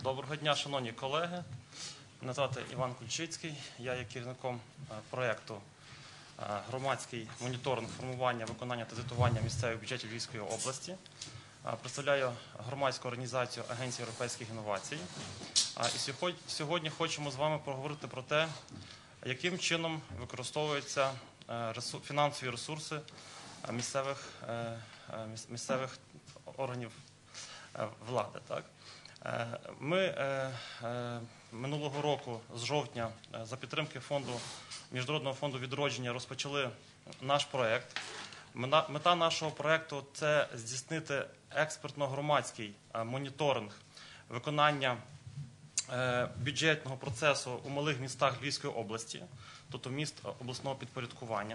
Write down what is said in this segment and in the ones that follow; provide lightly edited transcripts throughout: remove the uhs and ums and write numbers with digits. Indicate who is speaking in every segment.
Speaker 1: Доброго дня, шановні колеги. Мене звати Іван Кульчицький. Я є керівником проєкту «Громадський моніторинг формування, виконання та звітування місцевих бюджетів Львівської області». Представляю громадську організацію Агенції європейських інновацій. І сьогодні хочемо з вами поговорити про те, яким чином використовуються фінансові ресурси місцевих органів влади. Ми минулого року, з жовтня, за підтримки Міжнародного фонду відродження розпочали наш проєкт. Мета нашого проєкту – це здійснити експертно-громадський моніторинг виконання бюджетного процесу у малих містах Львівської області, тобто міст обласного підпорядкування,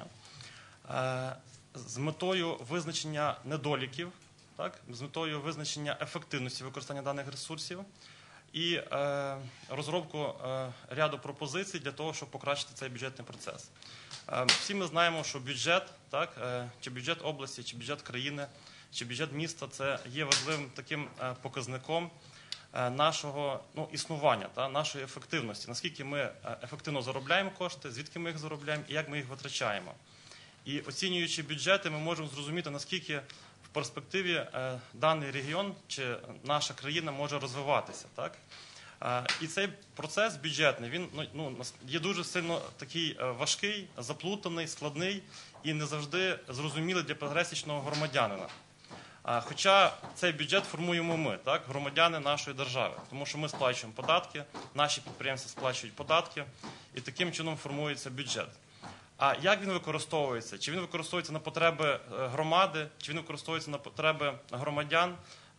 Speaker 1: з метою визначення недоліків, з метою визначення ефективності використання даних ресурсів і розробку ряду пропозицій для того, щоб покращити цей бюджетний процес. Всі ми знаємо, що бюджет, чи бюджет області, чи бюджет країни, чи бюджет міста – це є важливим таким показником нашого існування, нашої ефективності, наскільки ми ефективно заробляємо кошти, звідки ми їх заробляємо і як ми їх витрачаємо. І оцінюючи бюджети, ми можемо зрозуміти, наскільки в перспективі даний регіон чи наша країна може розвиватися. І цей процес бюджетний, він є дуже сильно такий важкий, заплутаний, складний і не завжди зрозумілий для пересічного громадянина. Хоча цей бюджет формуємо ми, громадяни нашої держави, тому що ми сплачуємо податки, наші підприємства сплачують податки, і таким чином формується бюджет. А як він використовується? Чи він використовується на потреби громади, чи він використовується на потреби громадян?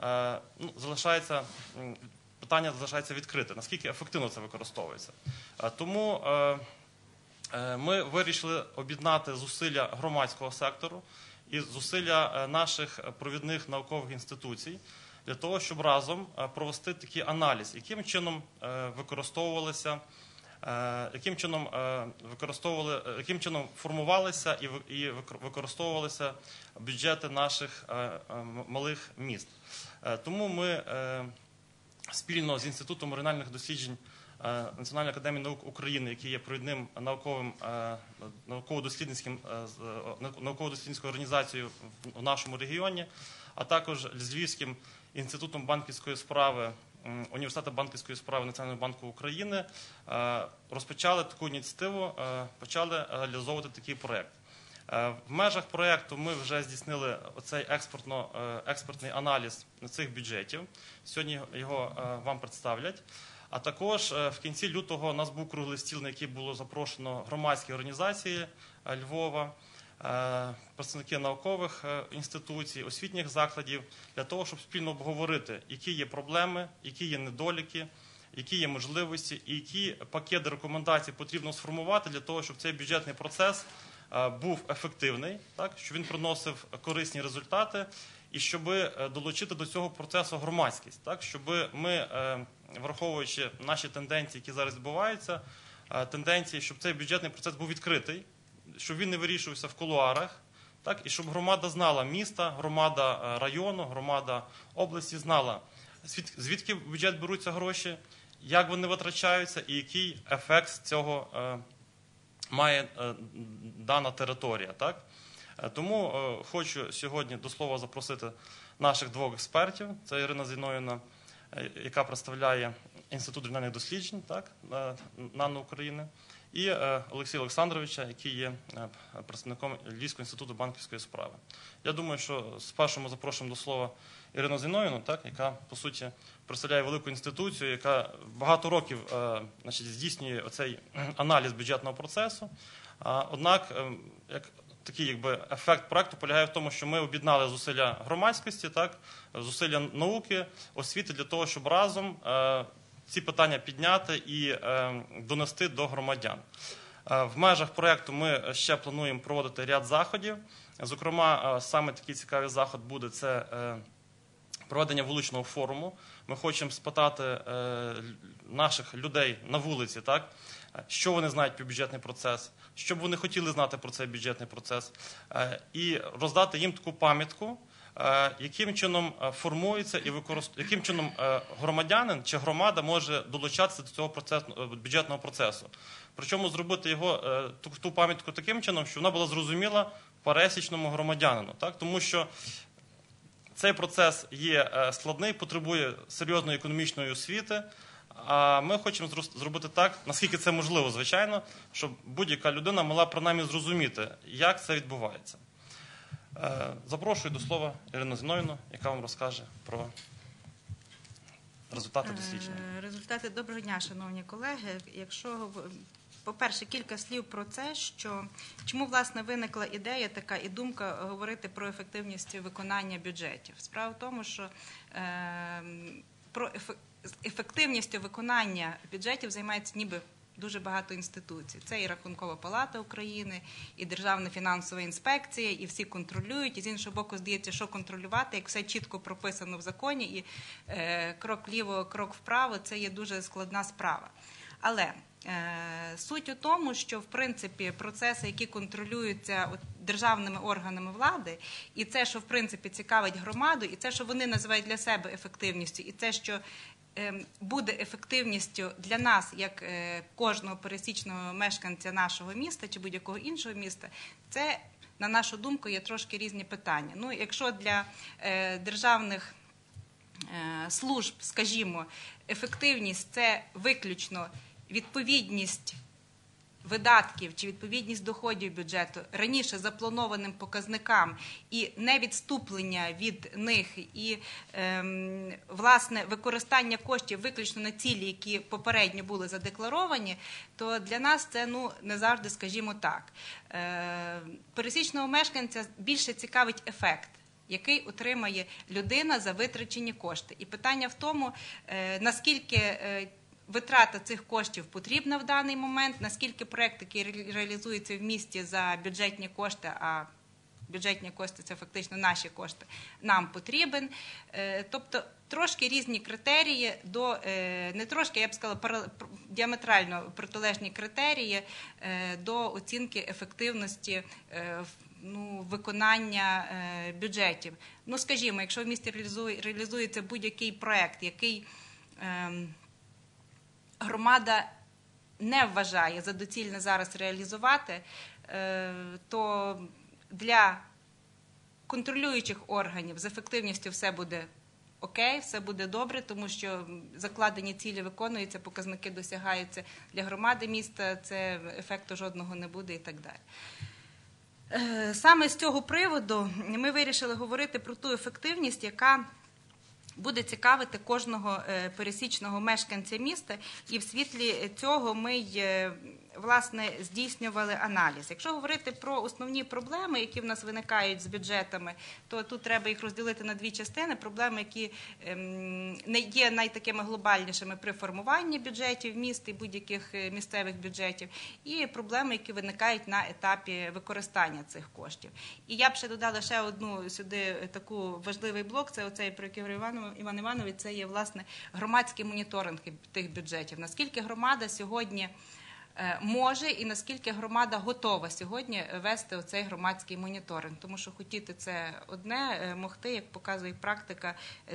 Speaker 1: Питання залишається відкрите. Наскільки ефективно це використовується? Тому ми вирішили об'єднати зусилля громадського сектору і зусилля наших провідних наукових інституцій для того, щоб разом провести такий аналіз, яким чином формувалися і використовувалися бюджети наших малих міст. Тому ми спільно з Інститутом регіональних досліджень Національної академії наук України, який є провідним науково-дослідницькою організацією в нашому регіоні, а також з Львівським інститутом банківської справи Університету банківської справи Національного банку України розпочали таку ініціативу, почали реалізовувати такий проєкт. В межах проєкту ми вже здійснили оцей експертний аналіз цих бюджетів. Сьогодні його вам представлять. А також в кінці лютого у нас був круглий стіл, на який було запрошено громадські організації Львова, представники наукових інституцій, освітніх закладів, для того, щоб спільно обговорити, які є проблеми, які є недоліки, які є можливості і які пакети рекомендацій потрібно сформувати для того, щоб цей бюджетний процес був ефективний, щоб він приносив корисні результати і щоб долучити до цього процесу громадськість, щоб ми, враховуючи наші тенденції, які зараз відбуваються, тенденції, щоб цей бюджетний процес був відкритий, щоб він не вирішувався в кулуарах, і щоб громада знала міста, громада району, громада області знала, звідки в бюджет беруться гроші, як вони витрачаються і який ефект з цього має дана територія. Тому хочу сьогодні до слова запросити наших двох експертів. Це Ірина Зіновіївна, яка представляє Інститут регіональних досліджень НАН України, і Олексія Олександровича, який є представником Львівського інституту банківської справи. Я думаю, що спершу ми запрошуємо до слова Ірину Зіновіївну, яка, по суті, представляє велику інституцію, яка багато років здійснює оцей аналіз бюджетного процесу. Однак, такий ефект проєкту полягає в тому, що ми об'єднали зусилля громадськості, зусилля науки, освіти для того, щоб разом ці питання підняти і донести до громадян. В межах проєкту ми ще плануємо проводити ряд заходів. Зокрема, саме такий цікавий заход буде – це проведення вуличного форуму. Ми хочемо спитати наших людей на вулиці, що вони знають про бюджетний процес, що б вони хотіли знати про цей бюджетний процес, і роздати їм таку пам'ятку, яким чином формується і яким чином громадянин чи громада може долучатися до цього бюджетного процесу. Причому зробити ту пам'ятку таким чином, щоб вона була зрозуміла пересічному громадянину. Так? Тому що цей процес є складний, потребує серйозної економічної освіти, а ми хочемо зробити так, наскільки це можливо, звичайно, щоб будь-яка людина могла принаймні зрозуміти, як це відбувається. Запрошую до слова Ірину Зіновіївну, яка вам розкаже про результати дослідження.
Speaker 2: Результати. Доброго дня, шановні колеги. По-перше, кілька слів про це, чому, власне, виникла ідея така і думка говорити про ефективність виконання бюджетів. Справа в тому, що про ефективністю виконання бюджетів займається ніби дуже багато інституцій. Це і Рахункова палата України, і Державна фінансова інспекція, і всі контролюють. І з іншого боку, здається, що контролювати, як все чітко прописано в законі, і крок вліво, крок вправо – це є дуже складна справа. Але суть у тому, що, в принципі, процеси, які контролюються державними органами влади, і це, що, в принципі, цікавить громаду, і це, що вони називають для себе ефективністю, і це, що буде ефективністю для нас, як кожного пересічного мешканця нашого міста чи будь-якого іншого міста, це, на нашу думку, є трошки різні питання. Ну, якщо для державних служб, скажімо, ефективність – це виключно відповідність видатків чи відповідність доходів бюджету раніше запланованим показникам і невідступлення від них і, власне, використання коштів виключно на цілі, які попередньо були задекларовані, то для нас це, не завжди, скажімо так. Пересічного мешканця більше цікавить ефект, який отримає людина за витрачені кошти. І питання в тому, наскільки витрата цих коштів потрібна в даний момент, наскільки проєкт, який реалізується в місті за бюджетні кошти, а бюджетні кошти – це фактично наші кошти, нам потрібен. Тобто трошки різні критерії, не трошки, я б сказала, діаметрально протилежні критерії до оцінки ефективності виконання бюджетів. Скажімо, якщо в місті реалізується будь-який проєкт, який громада не вважає за доцільне зараз реалізувати, то для контролюючих органів з ефективністю все буде окей, все буде добре, тому що закладені цілі виконуються, показники досягаються. Для громади міста це ефекту жодного не буде і так далі. Саме з цього приводу ми вирішили говорити про ту ефективність, яка буде цікавити кожного пересічного мешканця міста, і в світлі цього ми власне, здійснювали аналіз. Якщо говорити про основні проблеми, які в нас виникають з бюджетами, то тут треба їх розділити на дві частини. Проблеми, які не є найтакими глобальнішими при формуванні бюджетів міст і будь-яких місцевих бюджетів, і проблеми, які виникають на етапі використання цих коштів. І я б ще додала ще одну сюди таку важливий блок, це оцей, про який говорив Іван Іванович, це є, власне, громадський моніторинг тих бюджетів. Наскільки громада сьогодні може і наскільки громада готова сьогодні вести оцей громадський моніторинг. Тому що хотіти – це одне, могти, як показує практика,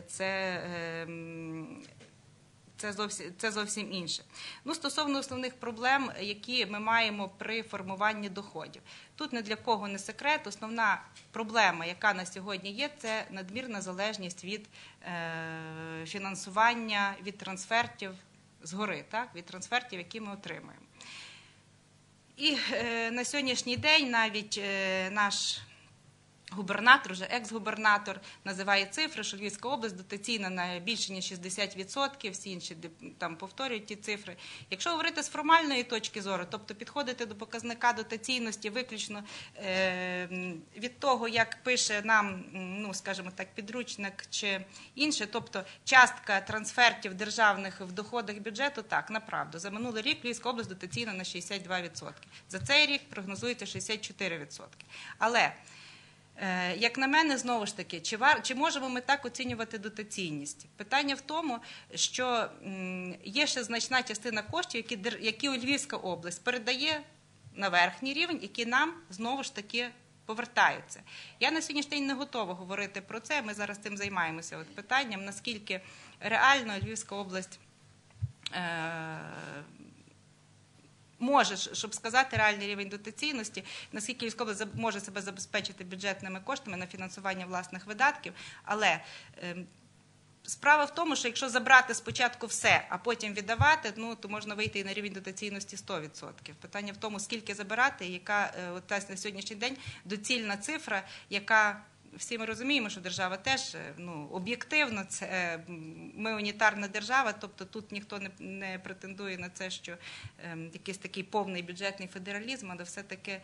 Speaker 2: це зовсім інше. Стосовно основних проблем, які ми маємо при формуванні доходів. Тут ні для кого не секрет. Основна проблема, яка на сьогодні є, це надмірна залежність від фінансування, від трансфертів згори, від трансфертів, які ми отримуємо. І на сьогоднішній день навіть наш губернатор, вже екс-губернатор, називає цифри, що Львівська область дотаційна на більше ніж 60%, всі інші там повторюють ті цифри. Якщо говорити з формальної точки зору, тобто підходити до показника дотаційності виключно від того, як пише нам, скажімо так, підручник чи інше, тобто частка трансфертів державних в доходах бюджету, так, направду. За минулий рік Львівська область дотаційна на 62%. За цей рік прогнозується 64%. Але як на мене, знову ж таки, чи можемо ми так оцінювати дотаційність? Питання в тому, що є ще значна частина коштів, які Львівська область передає на верхній рівень, які нам, знову ж таки, повертаються. Я на сьогоднішній день не готова говорити про це, ми зараз цим займаємося питанням, наскільки реально Львівська область може, щоб сказати реальний рівень дотаційності, наскільки Львівська область може себе забезпечити бюджетними коштами на фінансування власних видатків, але справа в тому, що якщо забрати спочатку все, а потім віддавати, то можна вийти і на рівень дотаційності 100%. Питання в тому, скільки забирати, і яка на сьогоднішній день доцільна цифра, яка, всі ми розуміємо, що держава теж об'єктивно, ми унітарна держава, тобто тут ніхто не претендує на це, що якийсь такий повний бюджетний федералізм, але все-таки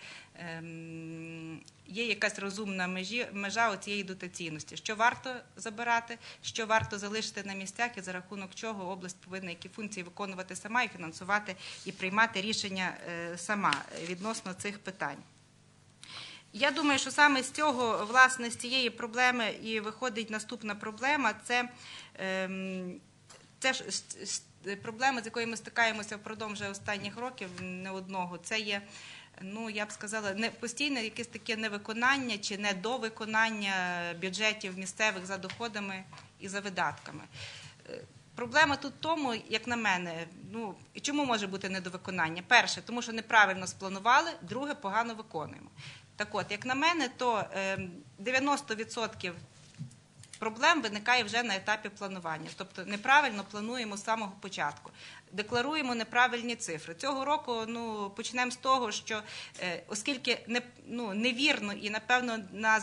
Speaker 2: є якась розумна межа цієї дотаційності. Що варто забирати, що варто залишити на місцях і за рахунок чого область повинна які функції виконувати сама і фінансувати, і приймати рішення сама відносно цих питань. Я думаю, що саме з цього, власне, з цієї проблеми і виходить наступна проблема – це проблема, з якою ми стикаємося впродовж останніх років, не одного. Це є, я б сказала, постійне якесь таке невиконання чи недовиконання бюджетів місцевих за доходами і за видатками. Проблема тут в тому, як на мене, чому може бути недовиконання? Перше, тому що неправильно спланували, друге, погано виконуємо. Так от, як на мене, то 90% проблем виникає вже на етапі планування. Тобто неправильно плануємо з самого початку. Декларуємо неправильні цифри. Цього року почнемо з того, що оскільки невірно і, напевно, на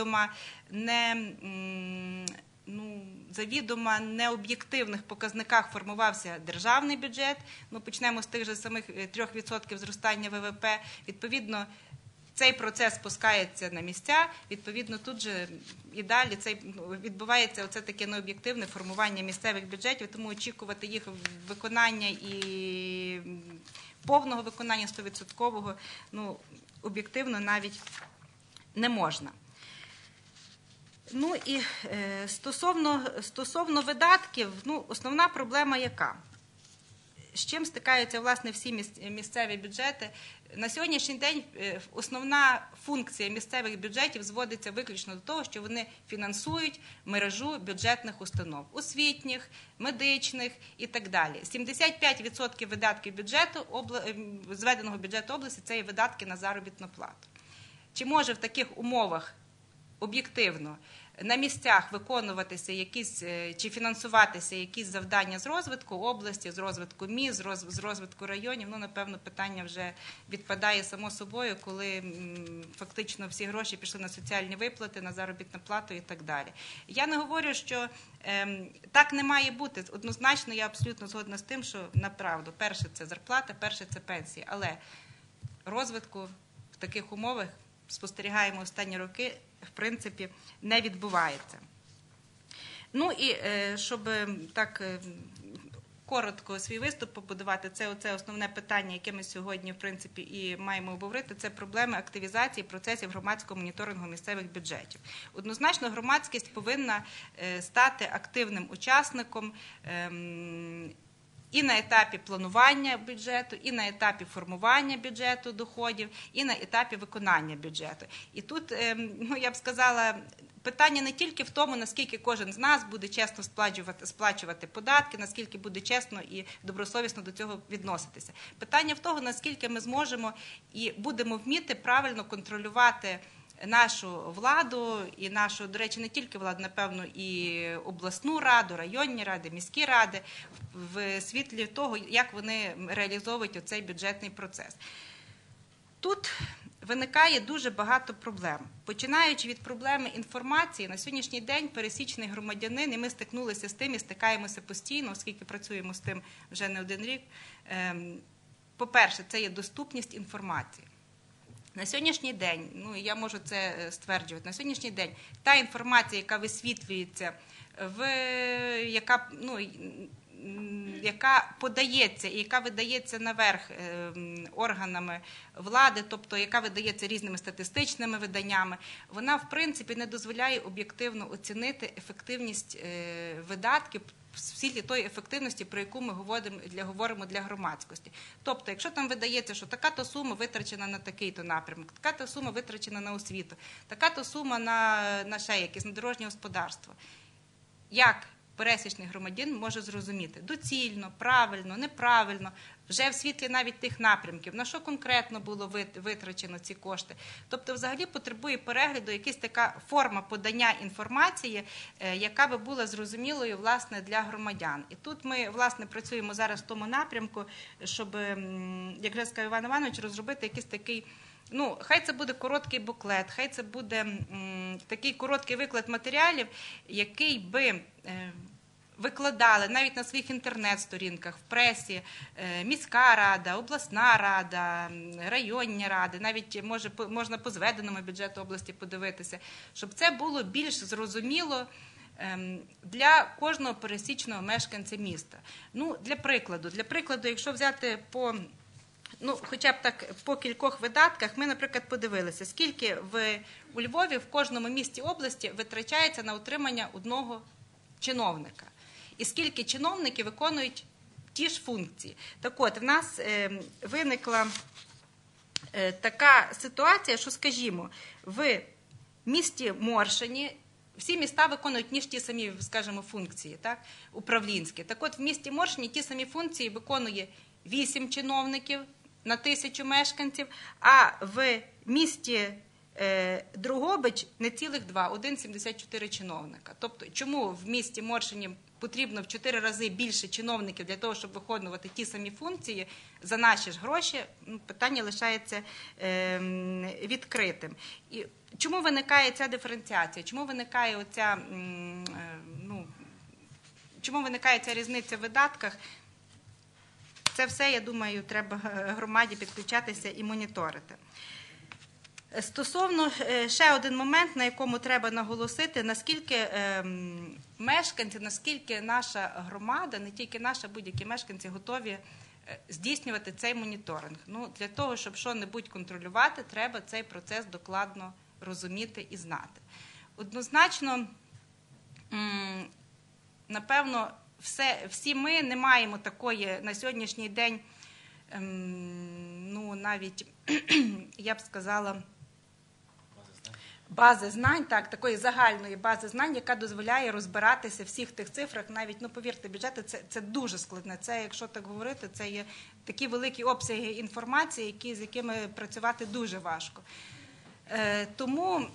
Speaker 2: завідомо необ'єктивних показниках формувався державний бюджет, почнемо з тих же самих 3% зростання ВВП, відповідно, цей процес спускається на місця, відповідно, тут же і далі відбувається оце таке необ'єктивне формування місцевих бюджетів, тому очікувати їх виконання і повного виконання 100%, об'єктивно навіть не можна. І стосовно видатків, основна проблема яка? З чим стикаються, власне, всі місцеві бюджети? На сьогоднішній день основна функція місцевих бюджетів зводиться виключно до того, що вони фінансують мережу бюджетних установ – освітніх, медичних і так далі. 75% видатків бюджету, зведеного бюджету області – це є видатки на заробітну плату. Чи може в таких умовах об'єктивно на місцях виконуватися якісь чи фінансуватися якісь завдання з розвитку області, з розвитку міст, з розвитку районів? Напевно, питання вже відпадає само собою, коли фактично всі гроші пішли на соціальні виплати, на заробітну плату і так далі. Я не говорю, що так не має бути. Однозначно, я абсолютно згодна з тим, що направду, перше – це зарплата, перше – це пенсії. Але розвитку в таких умовах, спостерігаємо останні роки, в принципі, не відбувається. І щоб так коротко свій виступ побудувати, це основне питання, яке ми сьогодні, в принципі, і маємо обговорити, це проблеми активізації процесів громадського моніторингу місцевих бюджетів. Однозначно, громадськість повинна стати активним учасником і на етапі планування бюджету, і на етапі формування бюджету доходів, і на етапі виконання бюджету. І тут, я б сказала, питання не тільки в тому, наскільки кожен з нас буде чесно сплачувати податки, наскільки буде чесно і добросовісно до цього відноситися. Питання в тому, наскільки ми зможемо і будемо вміти правильно контролювати нашу владу і нашу, до речі, не тільки владу, напевно, і обласну раду, районні ради, міські ради, в світлі того, як вони реалізовують оцей бюджетний процес. Тут виникає дуже багато проблем. Починаючи від проблеми інформації, на сьогоднішній день пересічний громадянин, і ми стикнулися з тим і стикаємося постійно, оскільки працюємо з тим вже не один рік. По-перше, це є доступність інформації. На сьогоднішній день, я можу це стверджувати, на сьогоднішній день та інформація, яка висвітлюється, яка подається і яка видається наверх органами влади, тобто яка видається різними статистичними виданнями, вона, в принципі, не дозволяє об'єктивно оцінити ефективність видатків в світлі тої ефективності, про яку ми говоримо для громадськості. Тобто, якщо там видається, що така-то сума витрачена на такий-то напрямок, така-то сума витрачена на освіту, така-то сума на ще якесь, на дорожнє господарство, як пересічний громадянин може зрозуміти доцільно, правильно, неправильно, вже в світлі навіть тих напрямків, на що конкретно було витрачено ці кошти. Тобто, взагалі, потребує перегляду якась така форма подання інформації, яка би була зрозумілою, власне, для громадян. І тут ми, власне, працюємо зараз в тому напрямку, щоб, як вже сказав Іван Іванович, розробити якийсь такий, ну, хай це буде короткий буклет, хай це буде такий короткий виклад матеріалів, який би викладали навіть на своїх інтернет-сторінках, в пресі, міська рада, обласна рада, районні ради, навіть можна по зведеному бюджету області подивитися, щоб це було більш зрозуміло для кожного пересічного мешканця міста. Ну, для прикладу, якщо взяти хоча б так по кількох видатках, ми, наприклад, подивилися, скільки у Львові в кожному місті області витрачається на утримання одного чиновника. І скільки чиновників виконують ті ж функції. Так от, в нас виникла така ситуація, що, скажімо, в місті Моршині всі міста виконують ті самі, скажімо, функції, так, управлінські. Так от, в місті Моршині ті самі функції виконує 8 чиновників на 1000 мешканців, а в місті Дрогобич не цілих 2, 1,74 чиновника. Тобто, чому в місті Моршині потрібно в 4 рази більше чиновників для того, щоб виконувати ті самі функції за наші ж гроші, питання лишається відкритим. І чому виникає ця диференціація? Чому виникає ця різниця в видатках? Це все, я думаю, треба громаді підключатися і моніторити. Стосовно ще один момент, на якому треба наголосити, наскільки мешканці, наскільки наша громада, не тільки наша, будь-які мешканці готові здійснювати цей моніторинг. Ну, для того, щоб що-небудь контролювати, треба цей процес докладно розуміти і знати. Однозначно, напевно, всі ми не маємо такої на сьогоднішній день, навіть, я б сказала, бази знань, такої загальної бази знань, яка дозволяє розбиратися в всіх тих цифрах. Навіть, повірте, бюджети це дуже складне. Це, якщо так говорити, це є такі великі обсяги інформації, з якими працювати дуже важко. Тому,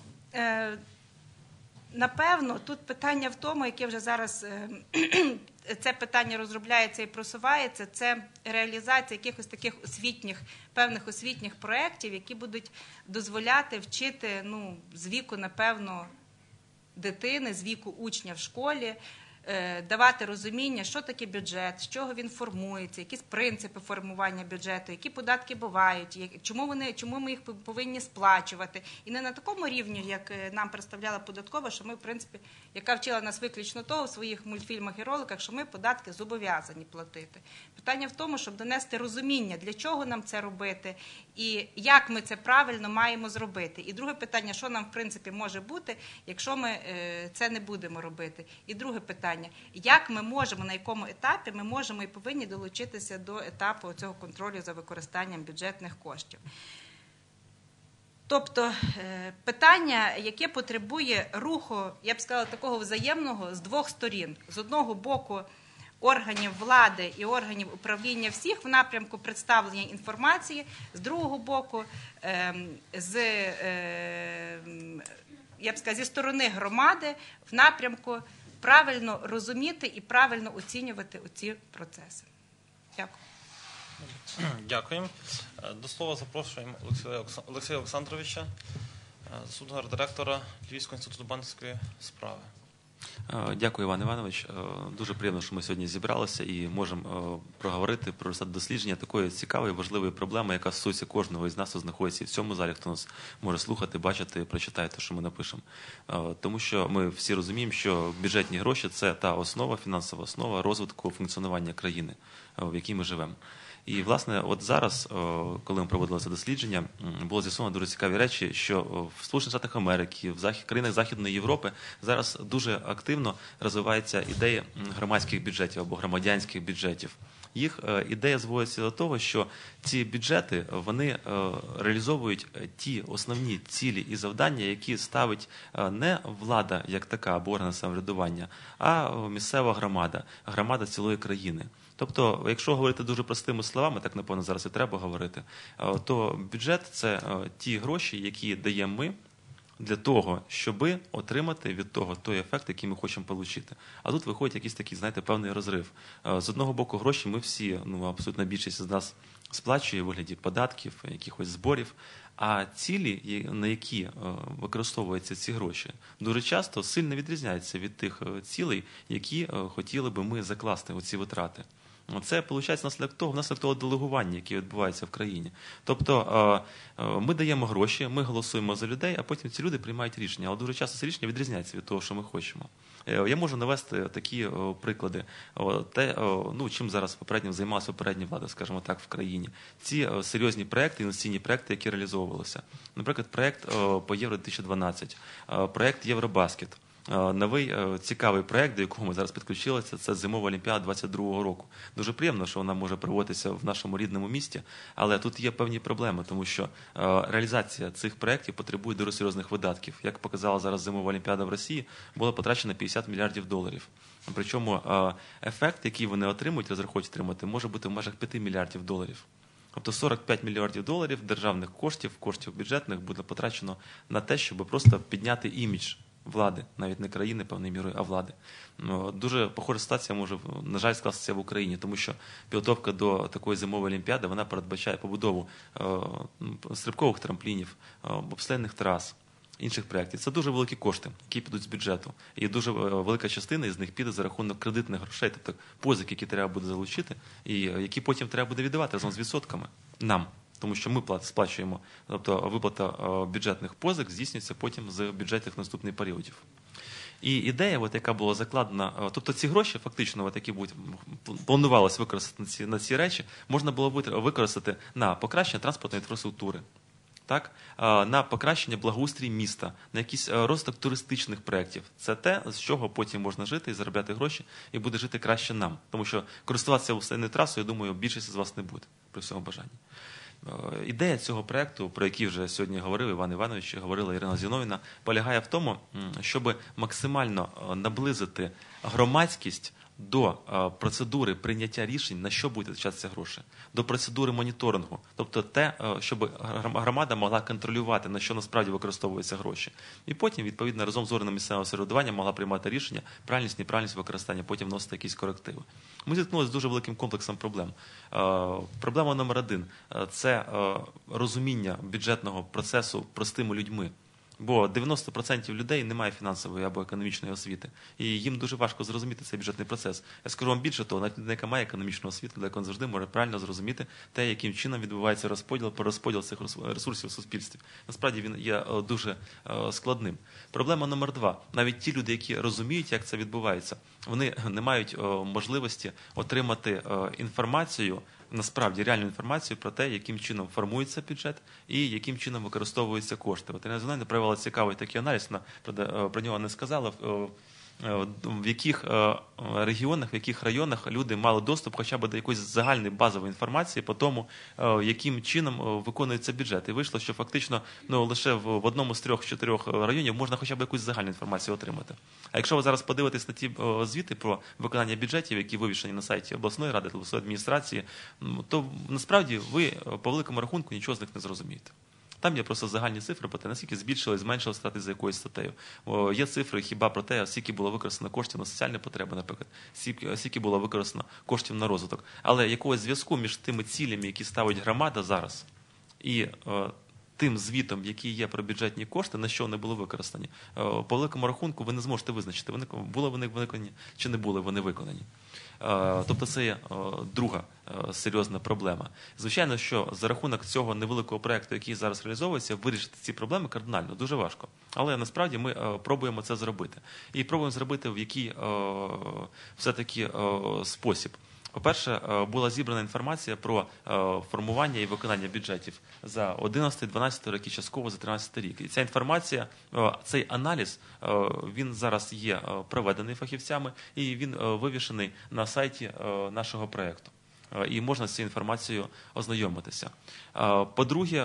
Speaker 2: напевно, тут питання в тому, яке вже зараз це питання розробляється і просувається, це реалізація якихось таких певних освітніх проєктів, які будуть дозволяти вчити, з віку, напевно, дитини, з віку учня в школі, давати розуміння, що таке бюджет, з чого він формується, якісь принципи формування бюджету, які податки бувають, чому ми їх повинні сплачувати. І не на такому рівні, як нам представляла податкова, що ми, в принципі, яка вчила нас виключно того в своїх мультфільмах і роликах, що ми податки зобов'язані платити. Питання в тому, щоб донести розуміння, для чого нам це робити і як ми це правильно маємо зробити. І друге питання, що нам, в принципі, може бути, якщо ми це не будемо робити. І друге питання, як ми можемо, на якому етапі ми можемо і повинні долучитися до етапу цього контролю за використанням бюджетних коштів. Тобто питання, яке потребує руху, я б сказала, такого взаємного з двох сторін. З одного боку, органів влади і органів управління всіх в напрямку представлення інформації, з другого боку, я б сказала, зі сторони громади в напрямку правильно розуміти і правильно оцінювати оці процеси. Дякую.
Speaker 1: Дякуємо. До слова запрошуємо Олексія Олександровича, заступника директора Львівського інституту банківської справи.
Speaker 3: Дякую, Іван Іванович. Дуже приємно, що ми сьогодні зібралися і можемо проговорити про результат дослідження такої цікавої, важливої проблеми, яка стосується кожного із нас, хто знаходиться в цьому залі, хто нас може слухати, бачити, прочитає те, що ми напишемо. Тому що ми всі розуміємо, що бюджетні гроші – це та основа, фінансова основа розвитку функціонування країни, в якій ми живемо. І, власне, от зараз, коли ми проводили це дослідження, було з'ясовано дуже цікаві речі, що в Сполучених Штатах Америки, в країнах Західної Європи зараз дуже активно розвивається ідея громадських бюджетів або громадянських бюджетів. Їх ідея зводиться до того, що ці бюджети, вони реалізовують ті основні цілі і завдання, які ставить не влада як така або органи самоврядування, а місцева громада цілої країни. Тобто, якщо говорити дуже простими словами, так, напевно, зараз і треба говорити, то бюджет – це ті гроші, які даємо ми, для того, щоб отримати від того той ефект, який ми хочемо отримати. А тут виходить якийсь такий, знаєте, певний розрив. З одного боку, гроші ми всі, абсолютно більшість з нас сплачує у вигляді податків, якихось зборів, а цілі, на які використовуються ці гроші, дуже часто сильно відрізняються від тих цілей, які хотіли би ми закласти у ці витрати. Це, виходить, внаслідок того делегування, яке відбувається в країні. Тобто ми даємо гроші, ми голосуємо за людей, а потім ці люди приймають рішення. Але дуже часто ці рішення відрізняються від того, що ми хочемо. Я можу навести такі приклади. Чим зараз займалася попередня влада, скажімо так, в країні. Ці серйозні проекти, інвестиційні проекти, які реалізовувалися. Наприклад, проект по Євро-2012, проект Євробаскет. Новий цікавий проєкт, до якого ми зараз підключилися, це Зимова Олімпіада 22-го року. Дуже приємно, що вона може проводитися в нашому рідному місті, але тут є певні проблеми, тому що реалізація цих проєктів потребує дуже серйозних видатків. Як показала зараз Зимова Олімпіада в Росії, було потрачено $50 мільярдів. Причому ефект, який вони отримують, розраховують отримати, може бути в межах $5 мільярдів. Тобто $45 мільярдів державних коштів бюджетних буде потрачено на те, щоб просто підняти імідж влади, навіть не країни, певною мірою, а влади. Дуже похожа ситуація може, на жаль, скластися в Україні, тому що підготовка до такої зимової олімпіади, вона передбачає побудову стрибкових трамплінів, бобслейних трас, інших проєктів. Це дуже великі кошти, які підуть з бюджету. І дуже велика частина із них піде за рахунок кредитних грошей, тобто позик, які треба буде залучити, і які потім треба буде віддавати разом з відсотками нам. Тому що ми сплачуємо, тобто виплата бюджетних позик здійснюється потім з бюджетів наступних періодів. І ідея, яка була закладена, тобто ці гроші фактично, які планувалося використати на ці речі, можна було використати на покращення транспортної інфраструктури, так? На покращення благоустрій міста, на якийсь розвиток туристичних проєктів. Це те, з чого потім можна жити і заробляти гроші, і буде жити краще нам. Тому що користуватися благоустрійною трасою, я думаю, більшість з вас не буде при всьому бажанні. Ідея цього проєкту, про який вже сьогодні говорив Іван Іванович, говорила Ірина Зіновіна, полягає в тому, щоб максимально наблизити громадськість до процедури прийняття рішень, на що будуть витрачатися гроші, до процедури моніторингу, тобто те, щоб громада могла контролювати, на що насправді використовуються гроші. І потім, відповідно, разом з органами місцевого самоврядування могла приймати рішення, правильність, неправильність використання, потім вносити якісь корективи. Ми зіткнулися з дуже великим комплексом проблем. Проблема номер 1 – це розуміння бюджетного процесу простими людьми. Бо 90% людей не має фінансової або економічної освіти. І їм дуже важко зрозуміти цей бюджетний процес. Я скажу вам більше того, навіть людина, яка має економічну освіту, далеко не завжди може правильно зрозуміти те, яким чином відбувається розподіл цих ресурсів в суспільстві. Насправді він є дуже складним. Проблема номер 2. Навіть ті люди, які розуміють, як це відбувається, вони не мають можливості отримати інформацію, насправді реальну інформацію про те, яким чином формується бюджет і яким чином використовуються кошти. Ірина Зіновіна провела цікавий такий аналіз, про нього не сказала, в яких регіонах, в яких районах люди мали доступ хоча б до якоїсь загальної базової інформації по тому, яким чином виконується бюджет. І вийшло, що фактично лише в одному з 3-4 районів можна хоча б якусь загальну інформацію отримати. А якщо ви зараз подивитесь на ті звіти про виконання бюджетів, які вивішені на сайті обласної ради, обласної адміністрації, то насправді ви по великому рахунку нічого з них не зрозумієте. Там є просто загальні цифри про те, наскільки збільшили, зменшили страти за якоюсь статтею. Є цифри хіба про те, скільки було використано коштів на соціальні потреби, наприклад, скільки було використано коштів на розвиток. Але якогось зв'язку між тими цілями, які ставить громада зараз, і тим звітом, який є про бюджетні кошти, на що вони були використані, по великому рахунку ви не зможете визначити, були вони виконані чи не були вони виконані. Тобто це є друга серйозна проблема. Звичайно, що за рахунок цього невеликого проєкту, який зараз реалізовується, вирішити ці проблеми кардинально дуже важко. Але насправді ми пробуємо це зробити. І пробуємо зробити в який все-таки спосіб. По-перше, була зібрана інформація про формування і виконання бюджетів за 11-12 роки, частково за 13 рік. І ця інформація, цей аналіз, він зараз є проведений фахівцями і він вивішений на сайті нашого проєкту. І можна з цією інформацією ознайомитися. По-друге,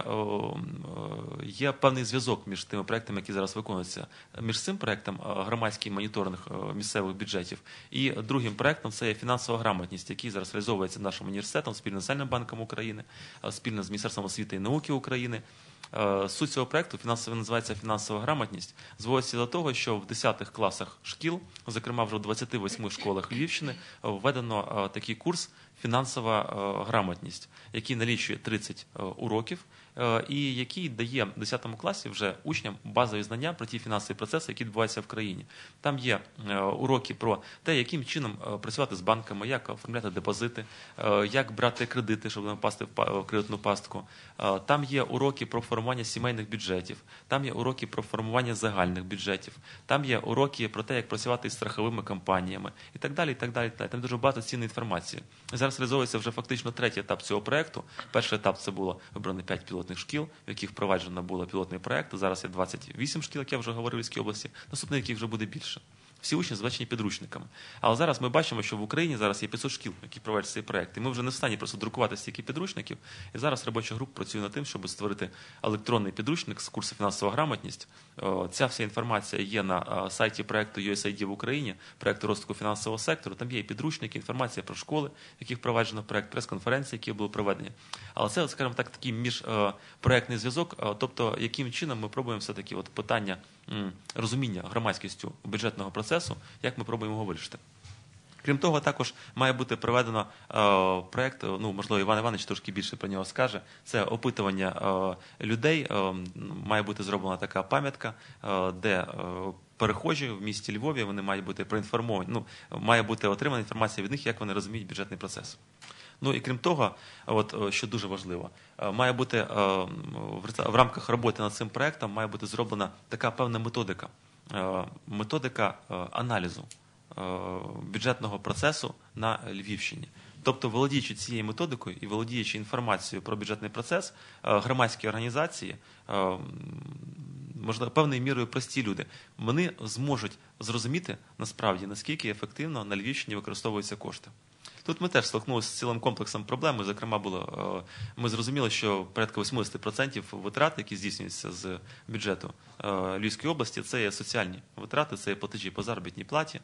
Speaker 3: є певний зв'язок між тими проектами, які зараз виконуються. Між цим проектом громадський моніторинг місцевих бюджетів і другим проектом це фінансова грамотність, який зараз реалізовується нашим університетом спільно з Національним банком України, спільно з Міністерством освіти і науки України. Суть цього проекту називається «Фінансова грамотність», зводиться до того, що в 10 класах шкіл, зокрема вже в 28 школах Львівщини, введено такий курс «Фінансова грамотність», який налічує 30 уроків і який дає в 10 класі вже учням базові знання про ті фінансові процеси, які відбуваються в країні. Там є уроки про те, яким чином працювати з банками, як оформляти депозити, як брати кредити, щоб не впасти в кредитну пастку. Там є уроки про формування сімейних бюджетів, там є уроки про формування загальних бюджетів, там є уроки про те, як працювати із страховими компаніями і так далі, і так далі. Там дуже багато цінної інформації. Зараз реалізовується вже фактично третій етап цього проєкту. Перший етап – це було вибрано 5 пілотних шкіл, в яких впроваджено було пілотний проєкт. Зараз є 28 шкіл, як я вже говорив, в Львівській області. Наступний, яких вже буде більше. Всі учні забезпечені підручниками. Але зараз ми бачимо, що в Україні зараз є 500 шкіл, які проводять цей проєкт. І ми вже не в стані просто друкувати стільки підручників. І зараз робоча група працює над тим, щоб створити електронний підручник з курсу «Фінансова грамотність». Ця вся інформація є на сайті проєкту USAID в Україні, проєкту розвитку фінансового сектору. Там є і підручники, інформація про школи, в яких впроваджено проєкт, прес-конференції, які були проведені. Але це, скажімо так, такий міжпроєктний зв'язок, тобто яким чином ми пробуємо все-таки питання розуміння громадськістю бюджетного процесу, як ми пробуємо його вирішити. Крім того, також має бути проведено проєкт, можливо, Іван Іванович трошки більше про нього скаже, це опитування людей, має бути зроблена така пам'ятка, де перехожі в місті Львові, вони мають бути проінформовані, має бути отримана інформація від них, як вони розуміють бюджетний процес. І крім того, що дуже важливо, має бути в рамках роботи над цим проєктом має бути зроблена така певна методика аналізу бюджетного процесу на Львівщині. Тобто, володіючи цією методикою і володіючи інформацією про бюджетний процес, громадські організації, можливо, певною мірою прості люди, вони зможуть зрозуміти, насправді, наскільки ефективно на Львівщині використовуються кошти. Тут ми теж столкнулися з цілим комплексом проблем. Зокрема, ми зрозуміли, що порядка 80% витрат, які здійснюються з бюджету Львівської області, це є соціальні витрати, це є платежі по заробітній платі.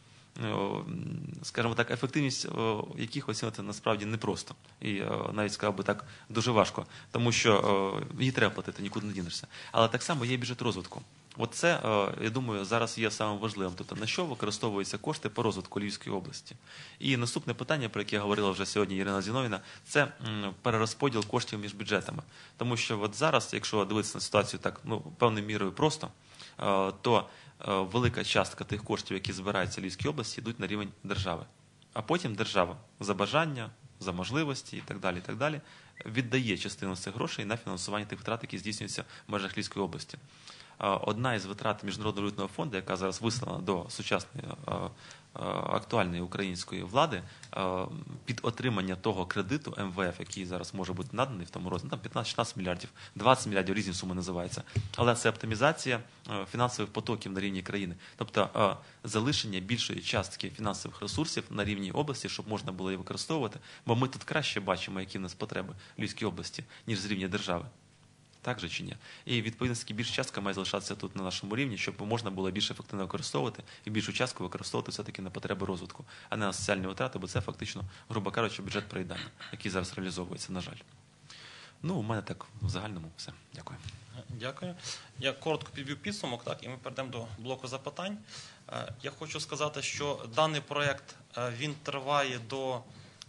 Speaker 3: Скажімо так, ефективність яких оцінити насправді непросто. І навіть, сказав би так, дуже важко. Тому що її треба платити, нікуди не дінешся. Але так само є і бюджет розвитку. Це, я думаю, зараз є самим важливим. Тобто, на що використовуються кошти по розвитку Львівської області. І наступне питання, про яке говорила вже сьогодні Ірина Зіновіна, це перерозподіл коштів між бюджетами. Тому що зараз, якщо дивитися на ситуацію так, певною мірою просто, то велика частка тих коштів, які збираються в Львівській області, йдуть на рівень держави. А потім держава за бажання, за можливості і так далі, віддає частину цих грошей на фінансування тих витрат, які здійснюються в межах Львівської області. Одна із витрат Міжнародного валютного фонду, яка зараз вислана до сучасної актуальної української влади, під отримання того кредиту МВФ, який зараз може бути наданий в тому розмірі, 15-16 мільярдів, 20 мільярдів, різні суми називаються. Але це оптимізація фінансових потоків на рівні країни. Тобто залишення більшої частки фінансових ресурсів на рівні області, щоб можна було її використовувати, бо ми тут краще бачимо, які в нас потреби в Львівській області, ніж з рівня держави. Так же чи ні? І, відповідно, більша частка має залишатися тут на нашому рівні, щоб можна було більш ефективно використовувати і більшу частку використовувати все-таки на потреби розвитку, а не на соціальні витрати, бо це фактично, грубо кажучи, бюджет проїдання, який зараз реалізовується, на жаль. У мене так в загальному все. Дякую.
Speaker 1: Дякую. Я коротко підбив підсумок, і ми перейдемо до блоку запитань. Я хочу сказати, що даний проєкт, він триває до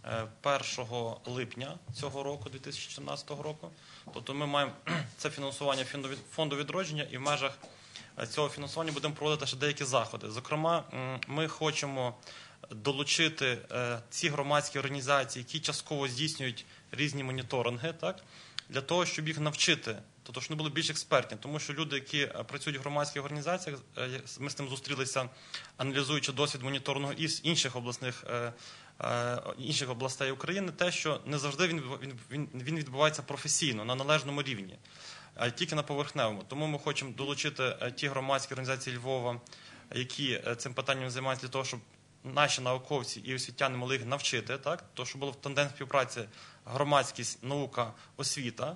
Speaker 1: 1 липня цього року, 2014 року. Тобто ми маємо це фінансування фонду відродження, і в межах цього фінансування будемо проводити ще деякі заходи. Зокрема, ми хочемо долучити ці громадські організації, які частково здійснюють різні моніторинги, для того, щоб їх навчити, тобто, щоб вони були більш експертні. Тому що люди, які працюють в громадських організаціях, ми з тим зустрілися, аналізуючи досвід моніторингу із інших обласних інших областей України, те, що не завжди він відбувається професійно, на належному рівні, а тільки на поверхневому. Тому ми хочемо долучити ті громадські організації Львова, які цим питанням займаються, для того, щоб наші науковці і освітяни могли їх навчити, так? То, щоб було в тандем співпраці громадськість, наука, освіта.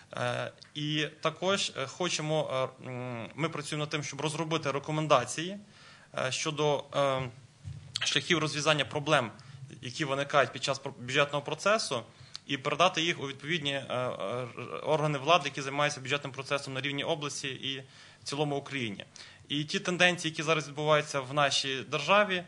Speaker 1: І також хочемо, ми працюємо над тим, щоб розробити рекомендації щодо шляхів розв'язання проблем, які виникають під час бюджетного процесу, і передати їх у відповідні органи влади, які займаються бюджетним процесом на рівні області і в цілому Україні. І ті тенденції, які зараз відбуваються в нашій державі,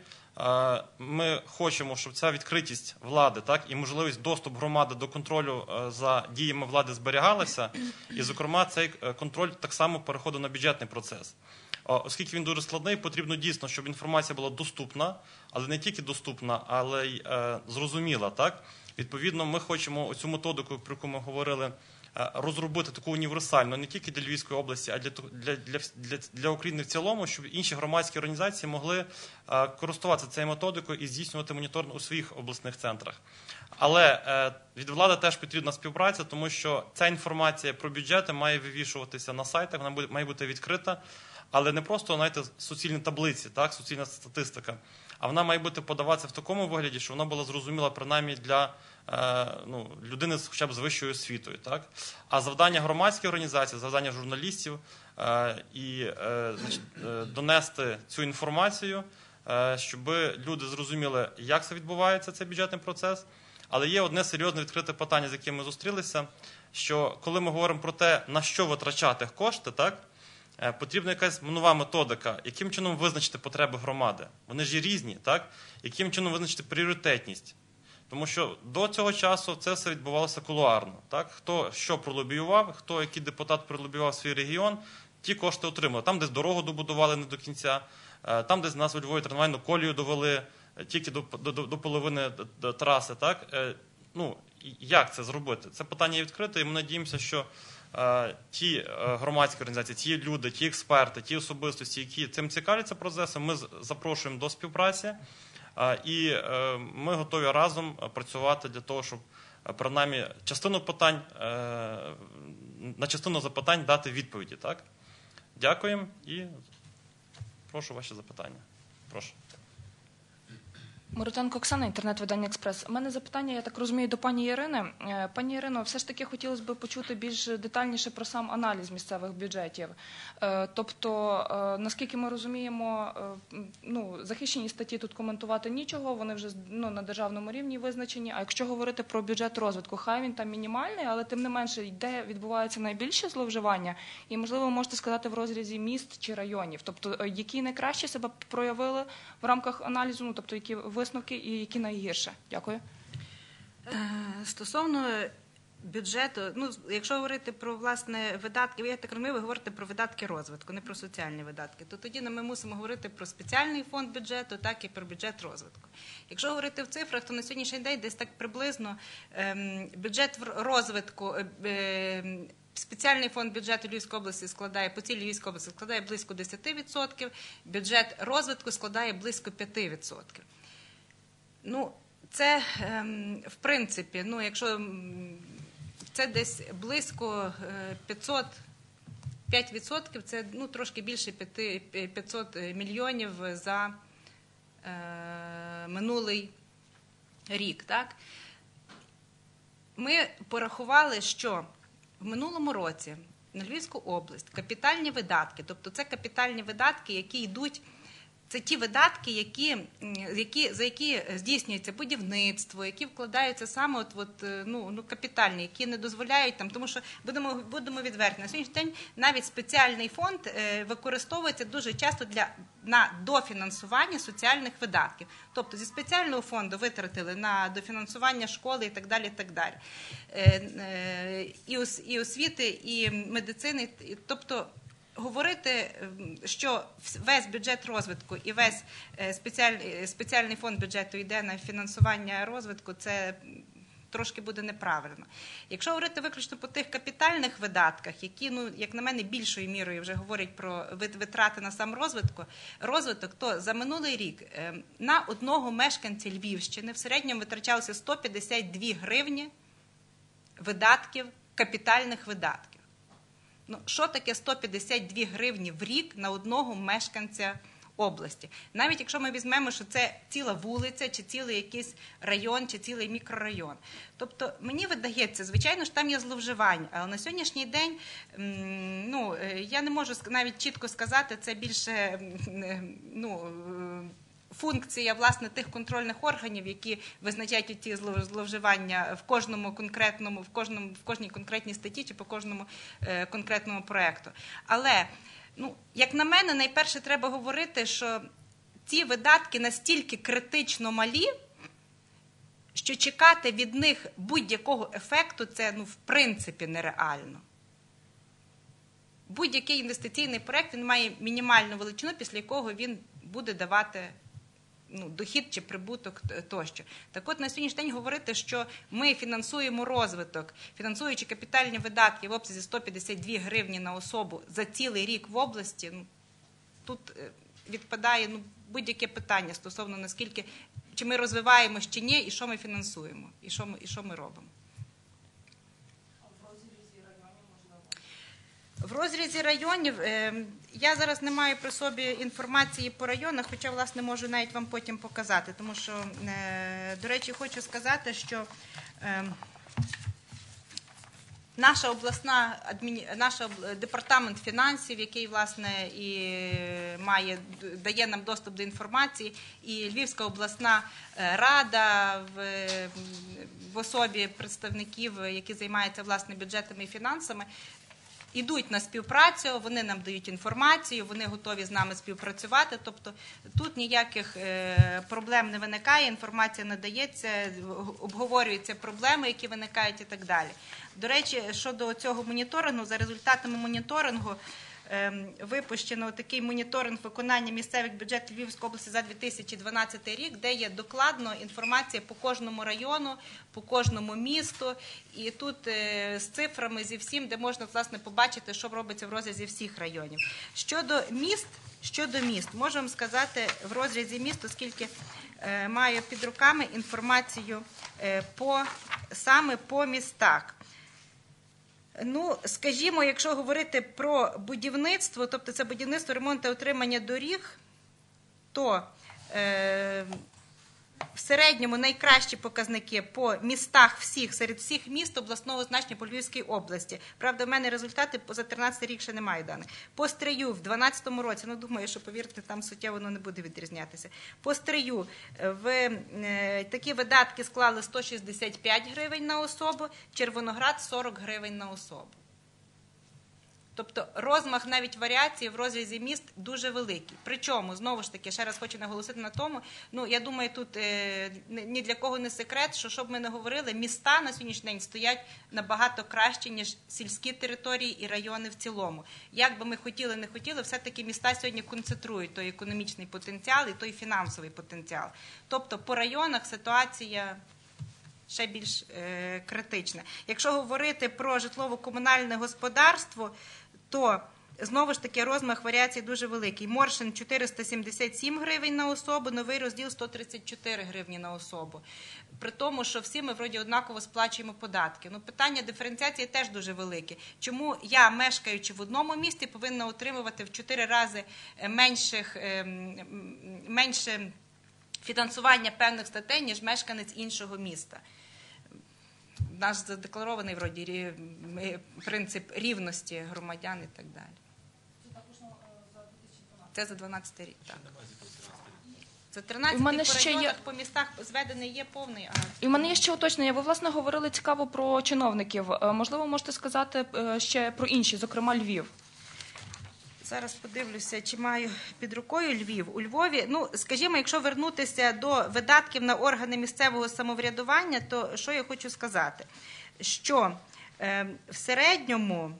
Speaker 1: ми хочемо, щоб ця відкритість влади, так, і можливість доступу громади до контролю за діями влади зберігалася, і, зокрема, цей контроль так само переходив на бюджетний процес. Оскільки він дуже складний, потрібно дійсно, щоб інформація була доступна, але не тільки доступна, але й зрозуміла. Так? Відповідно, ми хочемо цю методику, про яку ми говорили, розробити таку універсальну не тільки для Львівської області, а для України в цілому, щоб інші громадські організації могли користуватися цією методикою і здійснювати моніторинг у своїх обласних центрах. Але від влади теж потрібна співпраця, тому що ця інформація про бюджети має вивішуватися на сайтах, вона має бути відкрита, але не просто, знаєте, суцільні таблиці, так, суцільна статистика, а вона має бути подаватися в такому вигляді, що вона була зрозуміла принаймні для людини хоча б з вищою освітою. Так? А завдання громадських організацій, завдання журналістів і донести цю інформацію, щоб люди зрозуміли, як це відбувається, цей бюджетний процес. Але є одне серйозне відкрите питання, з яким ми зустрілися, що коли ми говоримо про те, на що витрачати кошти, так, потрібна якась нова методика, яким чином визначити потреби громади. Вони ж є різні, так? Яким чином визначити пріоритетність. Тому що до цього часу це все відбувалося кулуарно. Так? Хто що пролобіював, хто який депутат пролобіював свій регіон, ті кошти отримали. Там десь дорогу добудували не до кінця, там десь нас у Львові трамвайну колію довели тільки до половини траси. Так? Як це зробити? Це питання є відкрите, і ми надіємося, що ті громадські організації, ті люди, ті експерти, ті особистості, які цим цікавляться процесом, ми запрошуємо до співпраці. І ми готові разом працювати для того, щоб принаймні на частину запитань дати відповіді. Так? Дякуємо і прошу ваші запитання. Прошу.
Speaker 4: Миротенко Оксана, інтернет-видання «Експрес». У мене запитання, я так розумію, до пані Ірини. Пані Ірино, все ж таки хотілося б почути більш детальніше про сам аналіз місцевих бюджетів. Тобто, наскільки ми розуміємо, захищені статті тут коментувати нічого, вони вже на державному рівні визначені. А якщо говорити про бюджет розвитку, хай він там мінімальний, але тим не менше, де відбувається найбільше зловживання, і, можливо, ви можете сказати в розрізі міст чи районів. Тобто, які найкраще себе проявили в рамках аналізу, тобто, які висновки і які найгірше? Дякую.
Speaker 2: Стосовно бюджету, якщо говорити про, власне, видатки, я так розумію, ви говорите про видатки розвитку, не про соціальні видатки, то тоді ми мусимо говорити про спеціальний фонд бюджету, так і про бюджет розвитку. Якщо говорити в цифрах, то на сьогоднішній день десь так приблизно бюджет розвитку, спеціальний фонд бюджету Львівської області складає, по цілій Львівської області складає близько 10%, бюджет розвитку складає близько 5%. Це, в принципі, якщо це десь близько 5%, це трошки більше 500 мільйонів за минулий рік. Так? Ми порахували, що в минулому році на Львівську область капітальні видатки, тобто це капітальні видатки, які йдуть, це ті видатки, за які здійснюється будівництво, які вкладаються саме капітальні, які не дозволяють там, тому що будемо відверті. На сьогоднішній день навіть спеціальний фонд використовується дуже часто на дофінансування соціальних видатків. Тобто зі спеціального фонду витратили на дофінансування школи і так далі, і так далі. І освіти, і медицини, тобто говорити, що весь бюджет розвитку і весь спеціальний фонд бюджету йде на фінансування розвитку, це трошки буде неправильно. Якщо говорити виключно по тих капітальних видатках, які, ну, як на мене, більшою мірою вже говорять про витрати на сам розвиток, то за минулий рік на одного мешканця Львівщини в середньому витрачалося 152 гривні видатків, капітальних видатків. Ну, що таке 152 гривні в рік на одного мешканця області? Навіть якщо ми візьмемо, що це ціла вулиця, чи цілий якийсь район, чи цілий мікрорайон. Тобто, мені видається, звичайно ж, там є зловживання, але на сьогоднішній день, ну, я не можу навіть чітко сказати, це більше, ну, функція, власне, тих контрольних органів, які визначають ті зловживання в кожному конкретному, в кожній конкретній статті чи по кожному конкретному проекту. Але, ну, як на мене, найперше треба говорити, що ці видатки настільки критично малі, що чекати від них будь-якого ефекту це, ну, в принципі, нереально. Будь-який інвестиційний проект, він має мінімальну величину, після якого він буде давати, ну, дохід чи прибуток тощо. Так от на сьогоднішній день говорити, що ми фінансуємо розвиток, фінансуючи капітальні видатки в обсязі 152 гривні на особу за цілий рік в області, ну, тут відпадає, ну, будь-яке питання стосовно наскільки, чи ми розвиваємось чи ні, і що ми фінансуємо, і що ми робимо. В розрізі районів, я зараз не маю при собі інформації по районах, хоча, власне, можу навіть вам потім показати, тому що, до речі, хочу сказати, що наш департамент фінансів, який, власне, і дає нам доступ до інформації, і Львівська обласна рада в особі представників, які займаються, власне, бюджетами і фінансами, ідуть на співпрацю, вони нам дають інформацію, вони готові з нами співпрацювати, тобто тут ніяких проблем не виникає, інформація надається, обговорюються проблеми, які виникають і так далі. До речі, щодо цього моніторингу, за результатами моніторингу випущено такий моніторинг виконання місцевих бюджетів Львівської області за 2012 рік, де є докладно інформація по кожному району, по кожному місту, і тут з цифрами, зі всім, де можна, власне, побачити, що робиться в розрізі всіх районів. Щодо міст, можу вам сказати в розрізі міст, оскільки маю під руками інформацію саме по містах. Ну, скажімо, якщо говорити про будівництво, тобто це будівництво, ремонт та утримання доріг, то в середньому найкращі показники по містах серед всіх міст обласного значення по Львівській області. Правда, в мене результати за 13 рік ще немає даних. По Стрию в 2012 році, ну, думаю, що, повірте, там суттєво воно не буде відрізнятися. По Стрию такі видатки склали 165 гривень на особу, Червоноград 40 гривень на особу. Тобто розмах навіть варіації в розрізі міст дуже великий. Причому, знову ж таки, ще раз хочу наголосити на тому, ну, я думаю, тут ні для кого не секрет, що, щоб ми не говорили, міста на сьогоднішній день стоять набагато краще, ніж сільські території і райони в цілому. Як би ми хотіли, не хотіли, все-таки міста сьогодні концентрують той економічний потенціал і той фінансовий потенціал. Тобто по районах ситуація ще більш критична. Якщо говорити про житлово-комунальне господарство, то, знову ж таки, розмах варіацій дуже великий. Моршин – 477 гривень на особу, Новий Розділ – 134 гривні на особу. При тому, що всі ми, вроді, однаково сплачуємо податки. Ну, питання диференціації теж дуже велике. Чому я, мешкаючи в одному місті, повинна отримувати в 4 рази менше фінансування певних статей, ніж мешканець іншого міста? Наш задекларований, вроді, принцип рівності громадян і так далі. Це за 2012 рік, так. За 13 по районах, по містах зведений є повний.
Speaker 4: І в мене є ще уточнення. Ви, власне, говорили цікаво про чиновників. Можливо, можете сказати ще про інші, зокрема Львів?
Speaker 2: Зараз подивлюся, чи маю під рукою Львів. У Львові, ну, скажімо, якщо вернутися до видатків на органи місцевого самоврядування, то що я хочу сказати? Що в середньому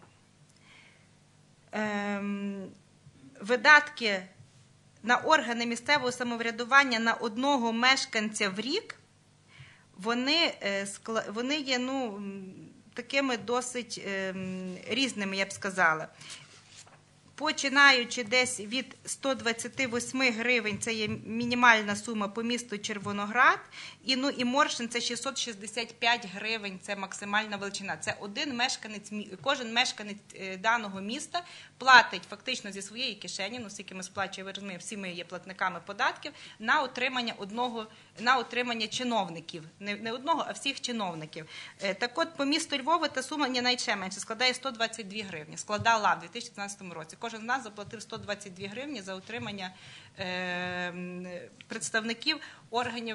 Speaker 2: видатки на органи місцевого самоврядування на одного мешканця в рік вони є такими досить різними, я б сказала. Починаючи десь від 128 гривень, це є мінімальна сума по місту Червоноград, і Моршин – це 665 гривень, це максимальна величина. Це кожен мешканець даного міста платить фактично зі своєї кишені, оскільки ми сплачуємо, ви розумієте, всі ми є платниками податків, на отримання чиновників. Не одного, а всіх чиновників. Так от, по місту Львова та сума навіть ще менше, складає 122 гривні. Складала в 2015 році. Кожен з нас заплатив 122 гривні за утримання представників органів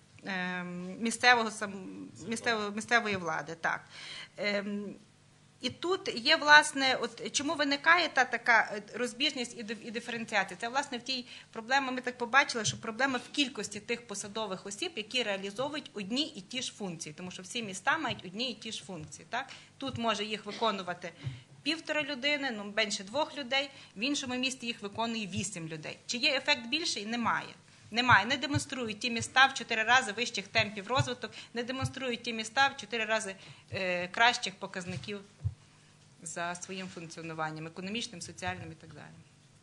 Speaker 2: місцевої влади. Так. І тут є, власне, чому виникає та така розбіжність і диференціація? Це, власне, в тій проблемі, ми так побачили, що проблема в кількості тих посадових осіб, які реалізовують одні і ті ж функції, тому що всі міста мають одні і ті ж функції. Так? Тут може їх виконувати 1,5 людини, менше 2 людей, в іншому місті їх виконує 8 людей. Чи є ефект більший? Немає. Не демонструють ті міста в 4 рази вищих темпів розвитку, не демонструють ті міста в 4 рази кращих показників за своїм функціонуванням, економічним, соціальним і так далі.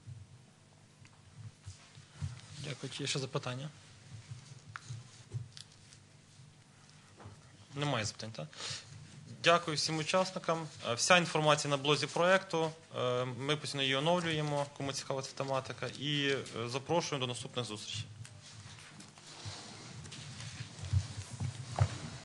Speaker 5: Дякую. Чи є ще запитання? Немає запитань, так? Дякую всім учасникам. Вся інформація на блозі проєкту. Ми постійно її оновлюємо, кому цікава ця тематика. І запрошуємо до наступних зустрічей.